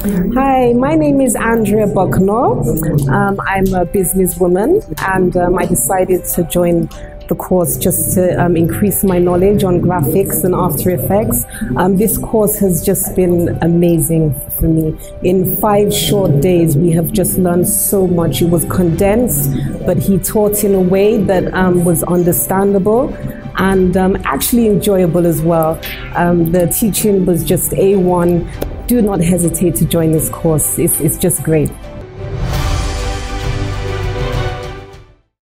Hi, my name is Andrea Bucknor. I'm a businesswoman, and I decided to join the course just to increase my knowledge on graphics and After Effects. This course has just been amazing for me. In 5 short days, we have just learned so much. It was condensed, but he taught in a way that was understandable and actually enjoyable as well. The teaching was just A1. Do not hesitate to join this course. It's just great.